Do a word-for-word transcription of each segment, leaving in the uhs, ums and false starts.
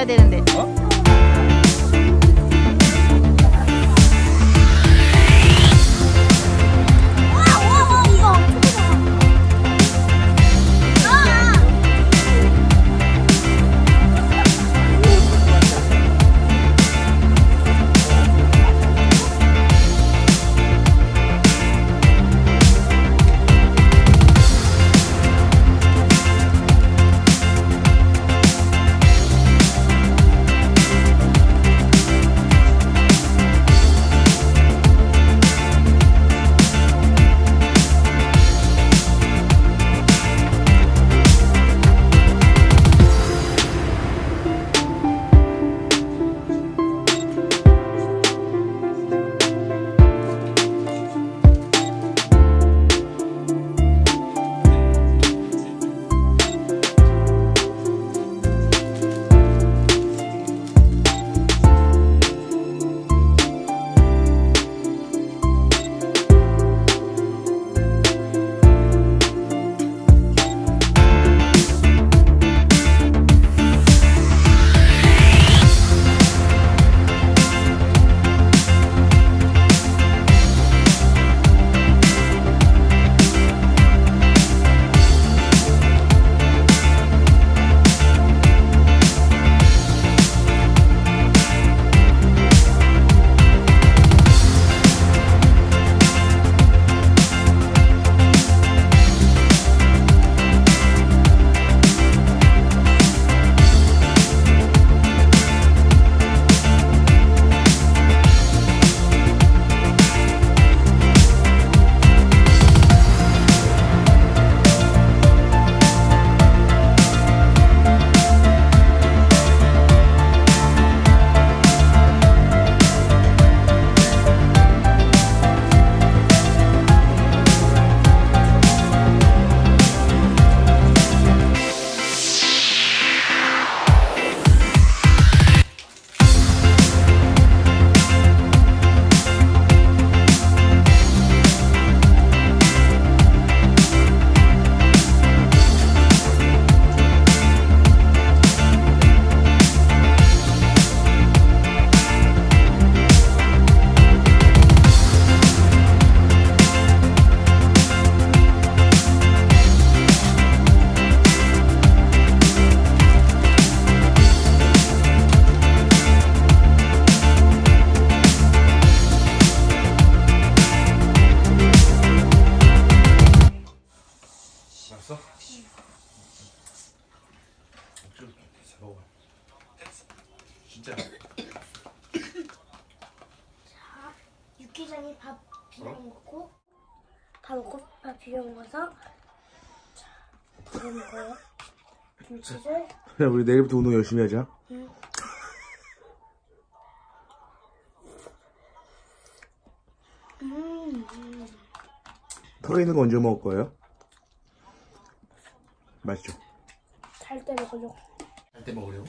있어야 되는데. 어? 맛있어? 응. 먹어. 진짜. 자, 육개장에 밥 비벼 먹고 다 먹고 밥 비벼 먹어서 자, 이거 먹어요. 김치를. 야, 우리 내일부터 운동 열심히 하자. 응. 음, 음. 털에 있는 거 언제 먹을 거예요? 맛있죠? 잘 때 먹으려고. 잘 때 먹으려고?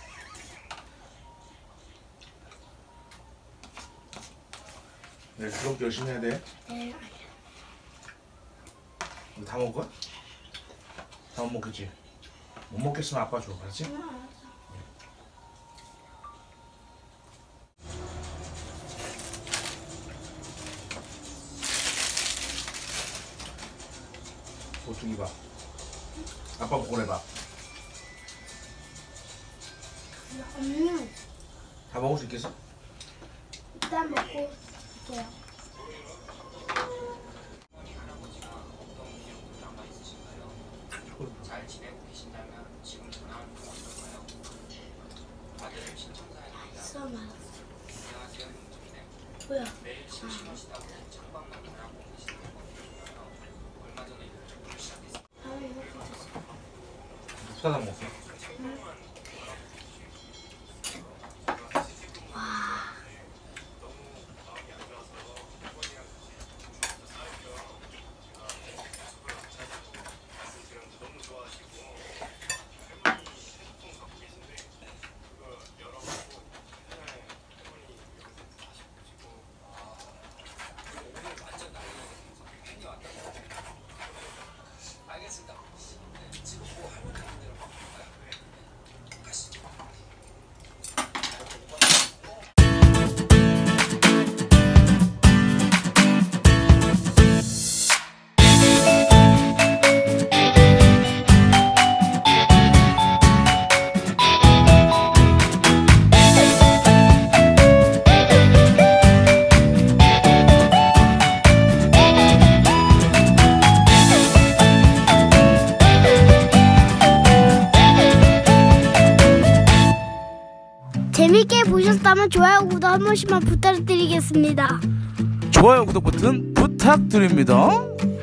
네, 그럼 열심히 해야 돼. 네. 너 다 먹을 거야? 다 못 먹겠지? 못 먹겠으면 아빠 줘, 알았지? 응, 알았어. 보충이 봐. 아빠 먹고 해봐. 음, 다 먹을 수 있겠어? 일단 먹고 올게요. 잘 지내고 계신다면 지금 전화 한 통 어떨까요? 아들 신청사연입니다. 있어, 말았어. 안녕하세요, 윤정님. 뭐야? 매일 심심하시다고 창밖만 바라보고 계시는 거 보여요. 얼마 전에 유튜브를 시작했어요. 아, 이거 괜찮았어. 사다 먹었어? 응. 재밌게 보셨다면 좋아요, 구독 한 번씩만 부탁드리겠습니다. 좋아요, 구독 버튼 부탁드립니다.